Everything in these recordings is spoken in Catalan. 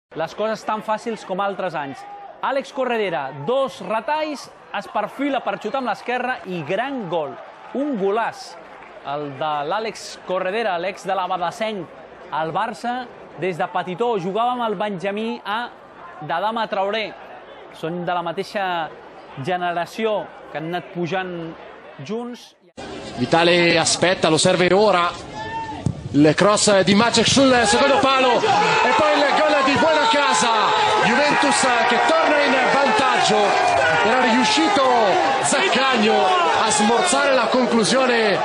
Les coses tan fàcils com altres anys. Àlex Corredera, 2 retalls, es perfila per xutar amb l'esquerra i gran gol. Un golàs, el de l'Àlex Corredera, l'ex de l'Abadassenc, al Barça, des de petitó. Jugava amb el Benjamí A d'Adama Traoré. Són de la mateixa generació che hanno anat pujant junts. Vitale aspetta, lo serve ora. Il cross di Maciek sul secondo palo e poi il gol di Buonacasa. Juventus che torna in vantaggio. Era riuscito Zaccagno a smorzare la conclusione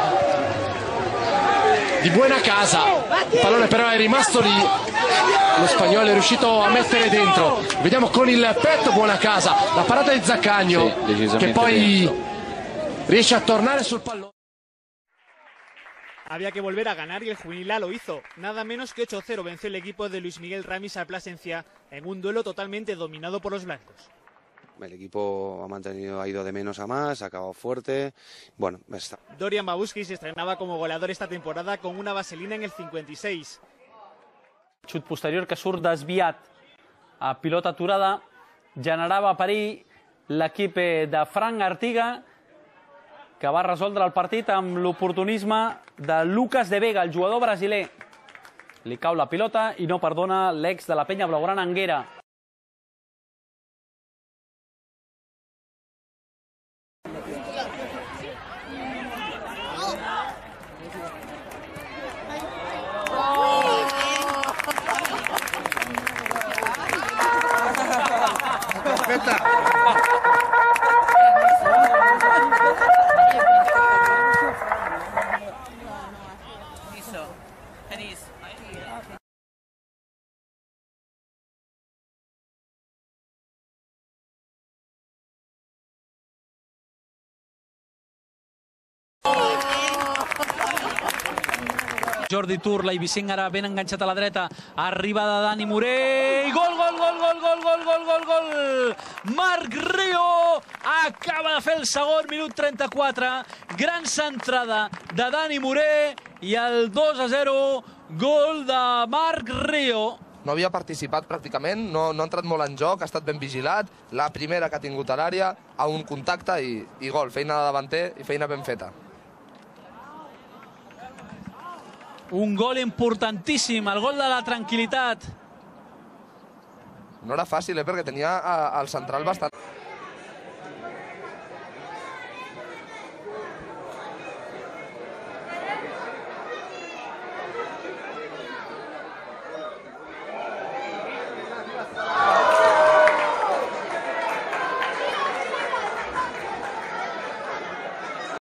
di Buonacasa. Il pallone però è rimasto lì. Lo spagnolo è riuscito a mettere dentro. Vediamo con il petto Buonacasa. La parata di Zaccagno che poi riesce a tornare sul pallone. Había que volver a ganar y el Juvenil A lo hizo. Nada menos que 8-0 venció el equipo de Luis Miguel Ramis al Plasencia en un duelo totalmente dominado por los blancos. El equipo ha ido de menos a más, ha acabado fuerte. Bueno, está. Dorian Babuski se estrenaba como goleador esta temporada con una vaselina en el 56. Xut posterior que surt desviat a pilota aturada, generava perill l'equip de Frank Artiga, que va resoldre el partit amb l'oportunisme de Lucas de Vega, el jugador brasiler. Li cau la pilota i no perdona l'ex de la penya blaugrana Anguera. Jordi Turla i Vicent ara ben enganxat a la dreta, arribada de Dani Moré i gol, gol, gol, gol, gol, gol, gol, gol, gol! Marc Rio acaba de fer el segon, minut 34, gran centrada de Dani Moré i el 2-0, gol de Marc Rio. No havia participat pràcticament, no ha entrat molt en joc, ha estat ben vigilat, la primera que ha tingut a l'àrea, a un contacte i gol, feina de davanter i feina ben feta. Un gol importantíssim, el gol de la tranquil·litat. No era fàcil, perquè tenia el central bastant...